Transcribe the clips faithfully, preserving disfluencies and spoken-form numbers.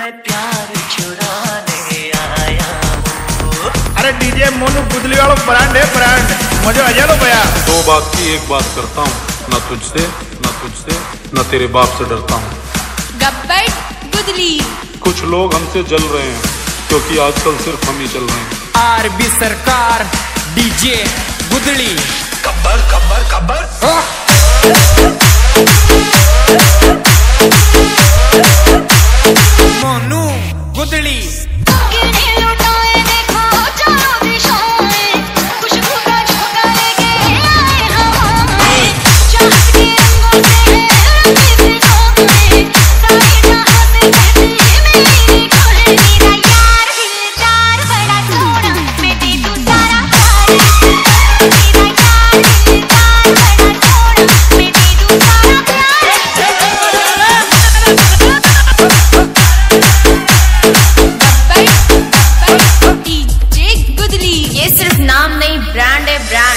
मैं प्यार चुराने आया हूँ। अरे डीजे मोनू गुदली वालों ब्रांड है ब्रांड, मजा आ जाए लो भैया। दो बात की एक बात करता हूँ, न तुझसे न तुझसे न तेरे बाप से डरता हूँ। गब्बर गुदली। कुछ लोग हमसे जल रहे हैं क्योंकि आजकल सिर्फ हम ही चल रहे हैं। RB Sarkar DJ Gudli. गब्बर गब्बर गब्बर मोनू गुदली। नाम नहीं ब्रांड है ब्रांड।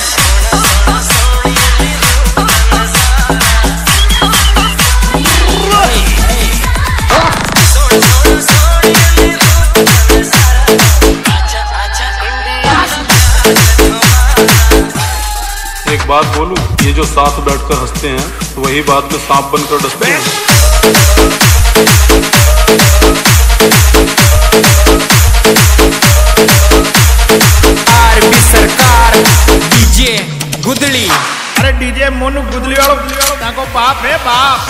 एक बात बोलूं, ये जो साथ बैठकर हंसते हैं वही बाद में सांप बनकर डसते हैं। RB Sarkar DJ गुदली। अरे डीजे मोनू गुदली वालों को बाप है बाप।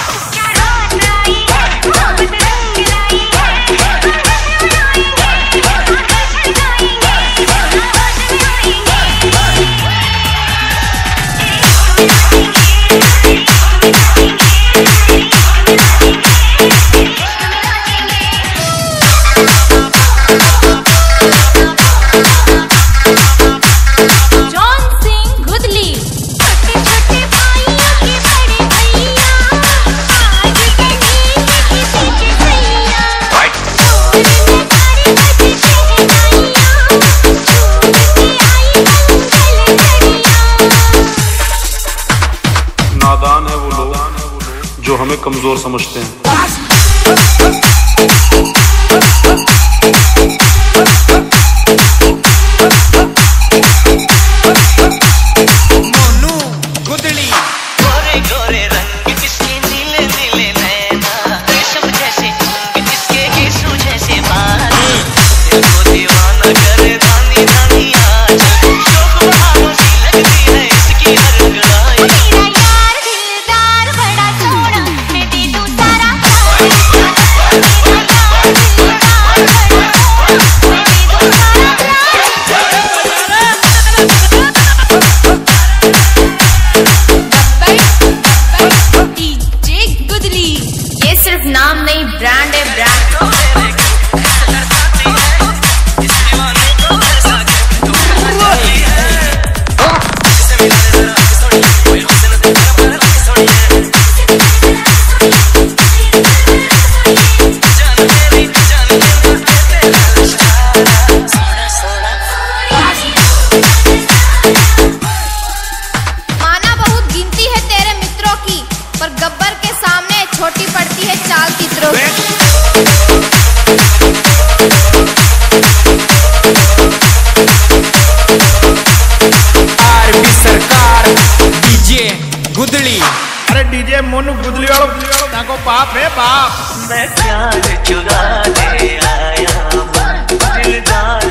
नादान है वो लोग जो हमें कमजोर समझते हैं। मोनू गुदली। गोरे गोरे रंग किसके नीले नीले नैना, रेशम जैसे अंग किसके केसू जैसे बाल, दिल को दीवाना करे दानी दानी आज, शोक बहारों सी लगती है इसकी हर गड़ाई। नाम नहीं ब्रांड है ब्रांड। माना बहुत गिनती है तेरे मित्रों की, पर गब्बर के सामने छोटी पड़ती है चाल चित्रों की। RB Sarkar DJ गुदली। अरे डीजे मोनू गुदली वालों को बाप है बाप। मैं प्यार चुराने आया हूँ, दिलदार